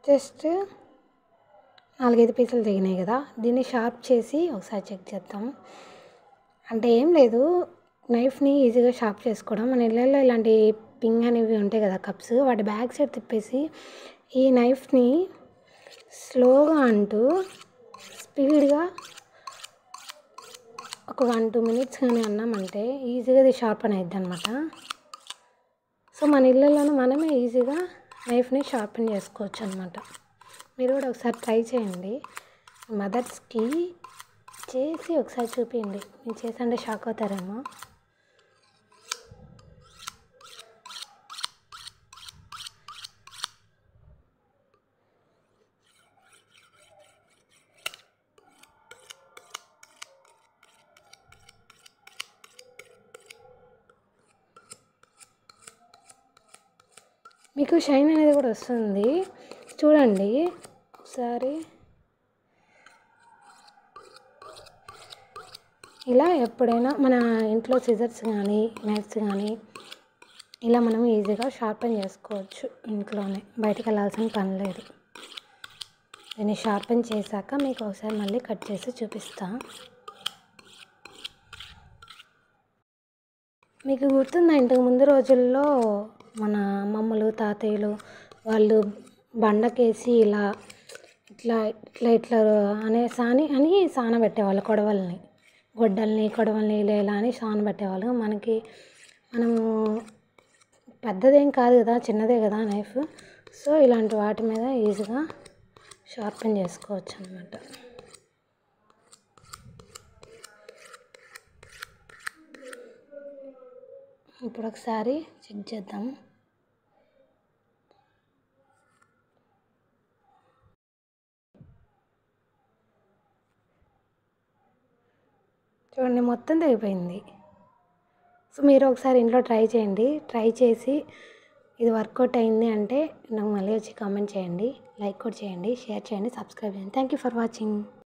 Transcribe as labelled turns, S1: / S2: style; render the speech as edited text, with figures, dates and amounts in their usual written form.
S1: Just 4-5 పీసులు తెగినాయి కదా, దీన్ని షార్ప్ చేసి ఒకసారి చెక్ చేద్దాం. అంటే ఏం లేదు, నైఫ్ని ఈజీగా షార్ప్ చేసుకోవడం. మన ఇళ్ళల్లో ఇలాంటి పింగ్ అనేవి ఉంటాయి కదా కప్స్, వాటి బ్యాక్ సైడ్ తిప్పేసి ఈ నైఫ్ని స్లోగా అంటూ స్పీడ్గా ఒక 1-2 మినిట్స్ కానీ అన్నామంటే ఈజీగా ఇది షార్పన్ అవుతుంది అనమాట. సో మన ఇళ్ళల్లోనే మనమే ఈజీగా నైఫ్ని షార్పెన్ చేసుకోవచ్చు అనమాట. మీరు కూడా ఒకసారి ట్రై చేయండి. మదర్స్కి చేసి ఒకసారి చూపించండి. నేను చేసంటే షాక్ అవుతారేమో. మీకు షైన్ అనేది కూడా వస్తుంది, చూడండి ఒకసారి. ఇలా ఎప్పుడైనా మన ఇంట్లో సిజర్స్ కానీ నైఫ్స్ కానీ ఇలా మనం ఈజీగా షార్పెన్ చేసుకోవచ్చు ఇంట్లోనే, బయటకు వెళ్ళాల్సిన పని లేదు. దీన్ని షార్పెన్ చేశాక మీకు ఒకసారి మళ్ళీ కట్ చేసి చూపిస్తాను. మీకు గుర్తుందా, ఇంతకు ముందు రోజుల్లో మన అమ్మమ్మలు తాతయ్యలు వాళ్ళు బండకేసి ఇలా ఇట్లా ఇట్లా ఇట్లా అని సానబెట్టేవాళ్ళు కొడవల్ని ఇలా అని సానబెట్టేవాళ్ళు. మనము పెద్దదేం కాదు కదా, చిన్నదే కదా నైఫ్. సో ఇలాంటి వాటి మీద ఈజీగా షార్పెన్ చేసుకోవచ్చు అన్నమాట. ఇప్పుడు ఒకసారి చెక్ చేద్దాం. చూడండి మొత్తం తెగిపోయింది. సో మీరు ఒకసారి ఇంట్లో ట్రై చేయండి. ట్రై చేసి ఇది వర్కౌట్ అయింది అంటే నాకు మళ్ళీ వచ్చి కామెంట్ చేయండి, లైక్ కూడా చేయండి, షేర్ చేయండి, సబ్స్క్రైబ్ చేయండి. Thank you for watching.